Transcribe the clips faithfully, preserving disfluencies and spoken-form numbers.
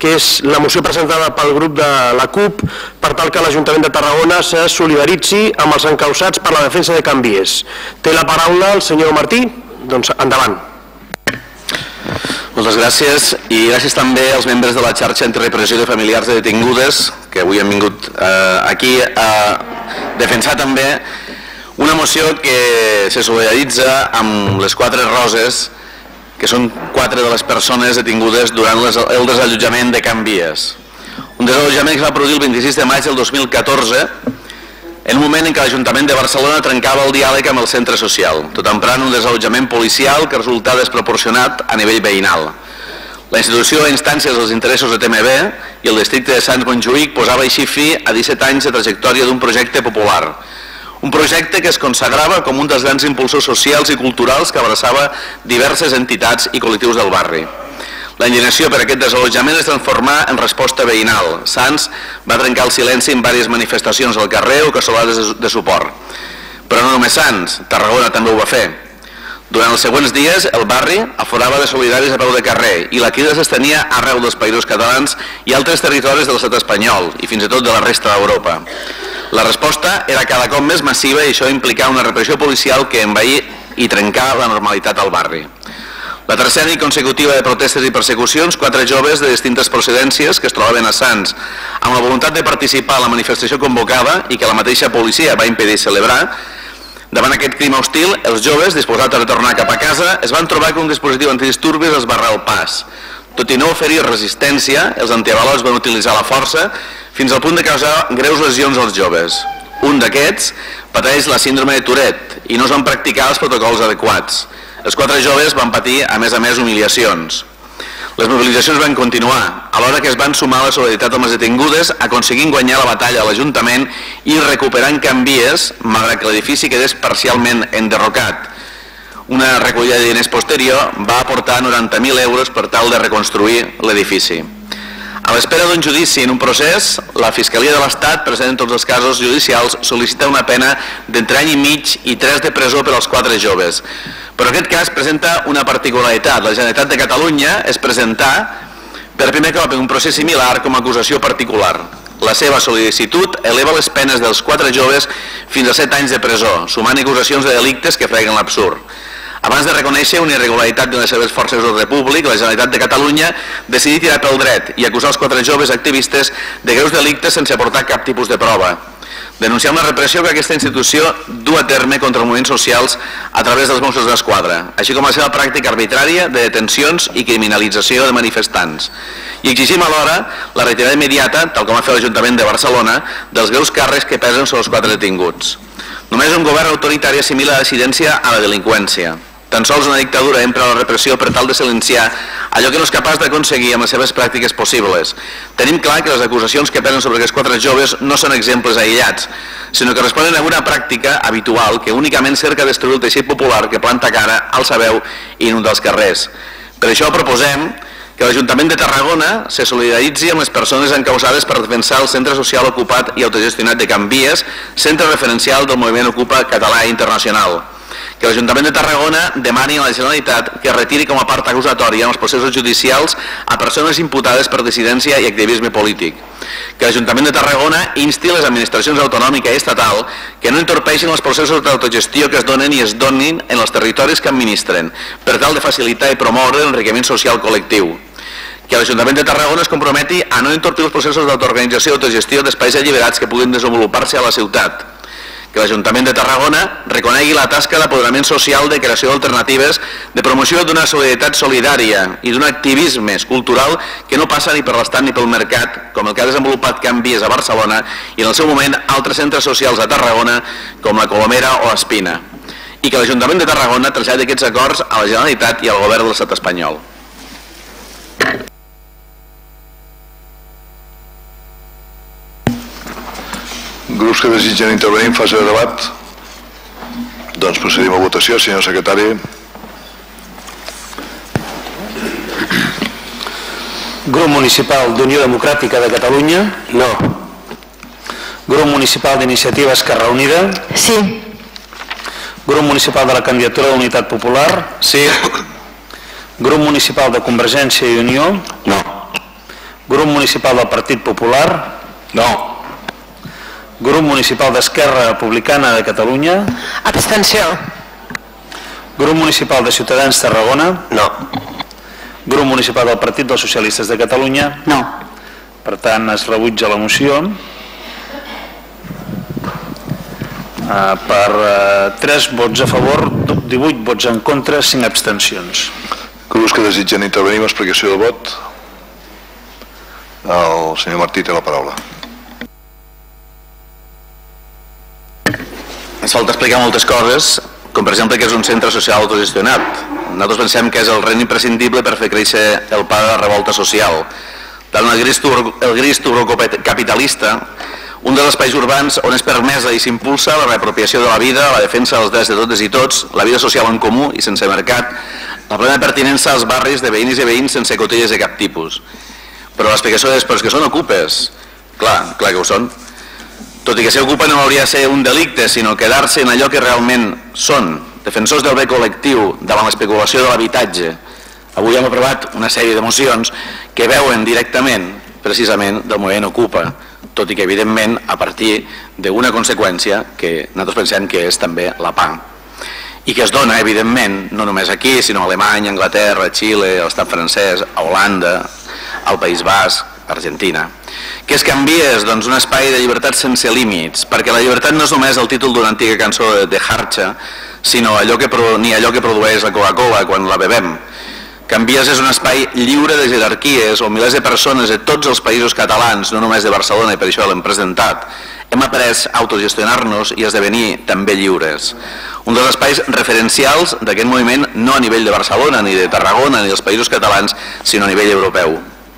que és la moció presentada pel grup de la CUP per tal que l'Ajuntament de Tarragona se solidaritzi amb els encausats per la defensa de Can Vies. Té la paraula el senyor Martí. Doncs endavant. Moltes gràcies i gràcies també als membres de la xarxa antirepressió de familiars de detingudes que avui han vingut aquí a defensar també una moció que se solidaritza amb les quatre roses, que són quatre de les persones detingudes durant el desallotjament de Can Vies. Un desallotjament que es va produir el vint-i-sis de maig del dos mil catorze, en un moment en què l'Ajuntament de Barcelona trencava el diàleg amb el centre social, tot emprant un desallotjament policial que resultava desproporcionat a nivell veïnal. La institució a instàncies dels interessos de T M B i el districte de Sants-Montjuïc posava així fi a disset anys de trajectòria d'un projecte popular. Un projecte que es consagrava com un dels grans impulsors socials i culturals que abraçava diverses entitats i col·lectius del barri. La indignació per aquest desallotjament es transformà en resposta veïnal. Sants va trencar el silenci en diverses manifestacions al carrer o cassolades de suport. Però no només Sants, Tarragona també ho va fer. Durant els següents dies, el barri aforava de solidaris a peu de carrer i la crida s'estenia arreu dels països catalans i altres territoris de l'estat espanyol i fins i tot de la resta d'Europa. La resposta era cada cop més massiva i això implicava una repressió policial que envaïa i trencava la normalitat al barri. La tercera nit consecutiva de protestes i persecucions, quatre joves de distintes procedències que es trobaven a Sants amb la voluntat de participar a la manifestació convocada i que la mateixa policia va impedir celebrar. Davant aquest crim hostil, els joves, disposats a retornar cap a casa, es van trobar que un dispositiu antidisturbis els barrà el pas. Tot i no oferir resistència, els antiavalots van utilitzar la força fins al punt de causar greus lesions als joves. Un d'aquests pateix la síndrome de Tourette i no es van practicar els protocols adequats. Els quatre joves van patir, a més a més, humiliacions. Les mobilitzacions van continuar, alhora que es van sumar a la solidaritat amb les detingudes, aconseguint guanyar la batalla a l'Ajuntament i recuperant Can Vies, malgrat que l'edifici quedés parcialment enderrocat. Una recollida de diners posterior va aportar noranta mil euros per tal de reconstruir l'edifici. A l'espera d'un judici en un procés, la Fiscalia de l'Estat, present en tots els casos judicials, sol·licita una pena d'entre any i mig i tres de presó per als quatre joves. Però aquest cas presenta una particularitat. La Generalitat de Catalunya es presenta per primer cop en un procés similar com a acusació particular. La seva sol·licitud eleva les penes dels quatre joves fins a set anys de presó, sumant acusacions de delictes que freguen l'absurd. Abans de reconèixer una irregularitat de les seves forces d'ordre públic, la Generalitat de Catalunya decidí tirar pel dret i acusar els quatre joves activistes de greus delictes sense aportar cap tipus de prova. Denunciar una repressió que aquesta institució du a terme contra els moviments socials a través dels Mossos d'Esquadra, així com la seva pràctica arbitrària de detencions i criminalització de manifestants. I exigim alhora la retirada immediata, tal com ha fet l'Ajuntament de Barcelona, dels greus càrrecs que pesen sobre els quatre detinguts. Només un govern autoritari assimila la dissidència a la delinqüència. Tan sols una dictadura empra la repressió per tal de silenciar allò que no és capaç d'aconseguir amb les seves pràctiques possibles. Tenim clar que les acusacions que pesen sobre aquests quatre joves no són exemples aïllats, sinó que responen a una pràctica habitual que únicament cerca destruir el teixit popular que planta cara al sabeu i inunda els carrers. Per això proposem que l'Ajuntament de Tarragona se solidaritzi amb les persones encausades per defensar el centre social ocupat i autogestionat de Can Vies, centre referencial del moviment Ocupa català i internacional. Que l'Ajuntament de Tarragona demani a la Generalitat que retiri com a part acusatòria en els processos judicials a persones imputades per dissidència i activisme polític. Que l'Ajuntament de Tarragona insti les administracions autonòmica i estatal que no entorpeixin els processos d'autogestió que es donen i es donin en els territoris que administren, per tal de facilitar i promoure l'enriquiment social col·lectiu. Que l'Ajuntament de Tarragona es comprometi a no entorpir els processos d'autoorganització i autogestió d'espais alliberats que puguin desenvolupar-se a la ciutat. Que l'Ajuntament de Tarragona reconegui la tasca d'apoderament social, de creació d'alternatives, de promoció d'una solidaritat solidària i d'un activisme cultural que no passa ni per l'Estat ni pel mercat, com el que ha desenvolupat Can Vies a Barcelona i en el seu moment altres centres socials a Tarragona, com la Colomera o Espina. I que l'Ajuntament de Tarragona traslladi aquests acords a la Generalitat i al Govern de l'Estat espanyol. Grups que desitgen intervenir en fase de debat? Doncs procedim a votació, senyor secretari. Grup Municipal d'Unió Democràtica de Catalunya? No. Grup Municipal d'Iniciativa Esquerra Unida? Sí. Grup Municipal de la Candidatura d'Unitat Popular? Sí. Grup Municipal de Convergència i Unió? No. Grup Municipal del Partit Popular? No. Grup Municipal d'Esquerra Republicana de Catalunya? Abstenció. Grup Municipal de Ciutadans Tarragona? No. Grup Municipal del Partit dels Socialistes de Catalunya? No. Per tant, es rebutja la moció. Uh, per uh, tres vots a favor, divuit vots en contra, cinc abstencions. Grups que desitgen intervenir amb explicació de vot. El senyor Martí té la paraula. Ens falta explicar moltes coses, com per exemple que és un centre social autogestionat. Nosaltres pensem que és el rent imprescindible per fer créixer el pa de la revolta social. Tant el gris capitalista, un dels espais urbans on es permesa i s'impulsa la reapropiació de la vida, la defensa dels drets de totes i tots, la vida social en comú i sense mercat, la plena pertinença als barris de veïns i veïns sense cotilles de cap tipus. Però l'explicació és, però és que són ocupes. Clar, clar que ho són. Tot i que ser ocupa no hauria de ser un delicte, sinó quedar-se en allò que realment són, defensors del bé col·lectiu davant l'especulació de l'habitatge. Avui hem aprovat una sèrie de mocions que veuen directament, precisament, del moviment Ocupa, tot i que, evidentment, a partir d'una conseqüència que nosaltres pensem que és també la pah. I que es dona, evidentment, no només aquí, sinó a Alemanya, Anglaterra, Xile, a l'estat francès, a Holanda, al País Basc, a Argentina. Què es canvies? Doncs un espai de llibertat sense límits, perquè la llibertat no és només el títol d'una antiga cançó de Harcha, sinó allò que, ni allò que produeix la Coca-Cola quan la bebem. Canvies és un espai lliure de jerarquies on milers de persones de tots els països catalans, no només de Barcelona, i per això l'hem presentat, hem après a autogestionar-nos i a esdevenir també lliures. Un dels espais referencials d'aquest moviment no a nivell de Barcelona, ni de Tarragona, ni dels països catalans, sinó a nivell europeu.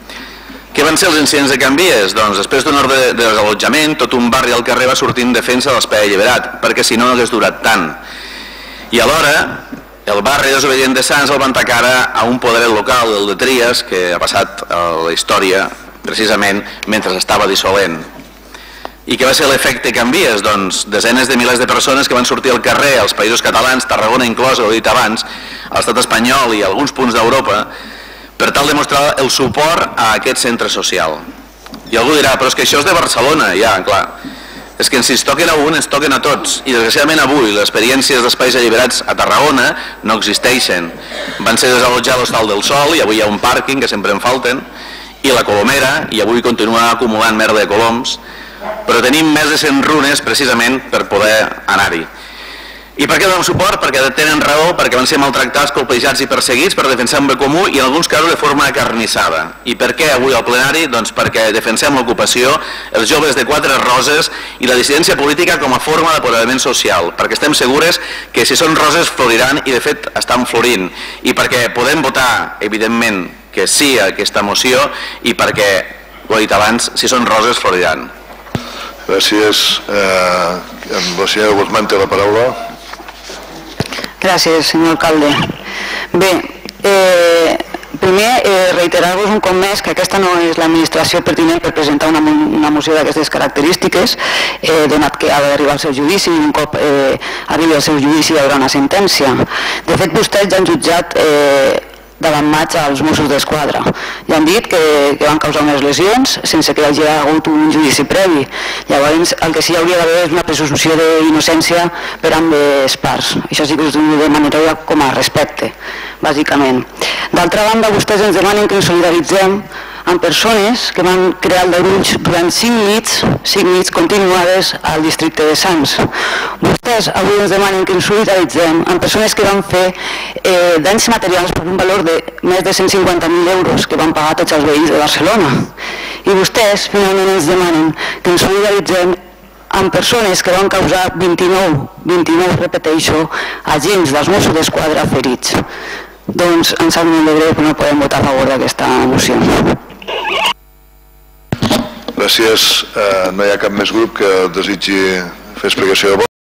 Què van ser els incidents de Canvies? Doncs després d'un ordre de desallotjament, tot un barri al carrer va sortir en defensa de l'espai alliberat, perquè si no no hagués durat tant. I alhora, el barri desobedient de Sants el van tacar a un poder local, el de Tries, que ha passat a la història precisament mentre estava dissolent. I què va ser l'efecte Canvies? Doncs desenes de milers de persones que van sortir al carrer als països catalans, Tarragona inclosa, ho he dit abans, a l'estat espanyol i a alguns punts d'Europa, per tal de mostrar el suport a aquest centre social. I algú dirà, però és que això és de Barcelona, ja, clar. És que si ens toquen a un, ens toquen a tots. I desgraciadament avui les experiències d'espais alliberats a Tarragona no existeixen. Van ser desallotjats l'Hostal del Sol i avui hi ha un pàrquing, que sempre en falten, i la Colomera, i avui continua acumulant merda de coloms, però tenim més de cent runes precisament per poder anar-hi. I per què donem suport? Perquè tenen raó, perquè van ser maltractats, colpejats i perseguits per defensar un bé comú i en alguns casos de forma acarnissada. I per què avui al plenari? Doncs perquè defensem l'ocupació, els joves de quatre roses i la dissidència política com a forma d'apoderament social, perquè estem segures que si són roses floriran i de fet estan florint, i perquè podem votar, evidentment, que sí a aquesta moció i perquè, ho he dit abans, si són roses floriran. Gràcies. Eh, la senyora Guzmán té la paraula. Gràcies, senyor alcalde. Bé, eh, primer eh, reiterar-vos un cop més que aquesta no és l'administració pertinent per presentar una, una moció d'aquestes característiques, eh, donat que ha d'arribar al seu judici i un cop eh, arribi al seu judici hi haurà una sentència. De fet, vostès ja han jutjat eh, davant maig als Mossos d'Esquadra. Ja han dit que, que van causar unes lesions sense que hi hagi hagut un judici previ. Llavors, el que sí hauria d'haver és una presumpció d'innocència per ambes parts. Això sí que us ho demanaria com a respecte, bàsicament. D'altra banda, vostès ens demanen que ens solidaritzem amb persones que van crear aldarulls durant cinc nits, cinc nits continuades al districte de Sants. Vostès avui ens demanen que ens solidaritzem amb persones que van fer eh, danys materials per un valor de més de cent cinquanta mil euros que van pagar tots els veïns de Barcelona. I vostès finalment ens demanen que ens solidaritzem amb persones que van causar vint-i-nou, vint-i-nou, repeteixo, agents dels Mossos d'Esquadra ferits. Doncs ens sap molt de greu que no podem votar a favor d'aquesta moció. Gràcies. Eh, no hi ha cap més grup que desitgi fer explicació de vot.